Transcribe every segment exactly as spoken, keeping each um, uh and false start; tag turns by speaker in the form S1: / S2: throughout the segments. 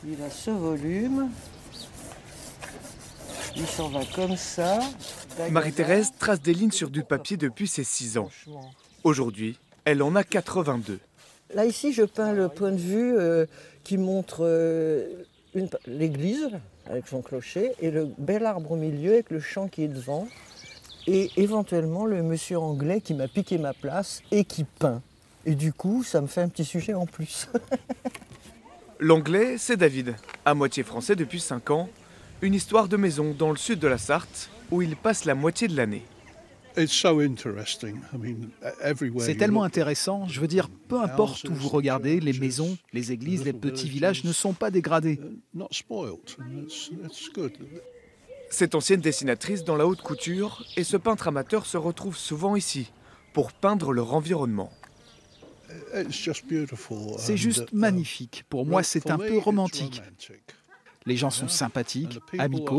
S1: Il a ce volume. Il s'en va comme ça.
S2: Marie-Thérèse trace des lignes sur du papier depuis ses six ans. Aujourd'hui, elle en a quatre-vingt-deux.
S1: Là, ici, je peins le point de vue euh, qui montre euh, une- l'église avec son clocher et le bel arbre au milieu avec le champ qui est devant. Et éventuellement, le monsieur anglais qui m'a piqué ma place et qui peint. Et du coup, ça me fait un petit sujet en plus.
S2: L'anglais, c'est David, à moitié français depuis cinq ans. Une histoire de maison dans le sud de la Sarthe, où il passe la moitié de l'année.
S3: C'est tellement intéressant, je veux dire, peu importe où vous regardez, les maisons, les églises, les petits villages ne sont pas dégradés.
S2: Cette ancienne dessinatrice dans la haute couture et ce peintre amateur se retrouvent souvent ici, pour peindre leur environnement.
S3: C'est juste magnifique. Pour moi, c'est un peu romantique. Les gens sont sympathiques, amicaux.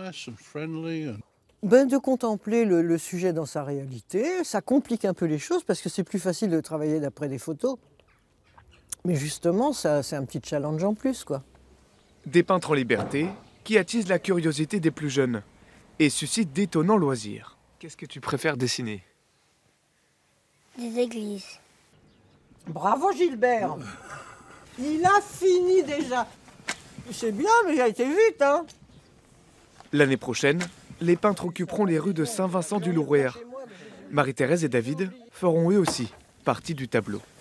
S1: Ben, de contempler le, le sujet dans sa réalité, ça complique un peu les choses parce que c'est plus facile de travailler d'après des photos. Mais justement, ça, c'est un petit challenge en plus, quoi.
S2: Des peintres en liberté qui attisent la curiosité des plus jeunes et suscitent d'étonnants loisirs. Qu'est-ce que tu préfères dessiner?
S4: Des églises.
S1: Bravo Gilbert. Il a fini déjà. C'est bien, mais il a été vite, hein.
S2: L'année prochaine, les peintres occuperont les rues de Saint-Vincent-du-Lorouër. Marie-Thérèse et David feront eux aussi partie du tableau.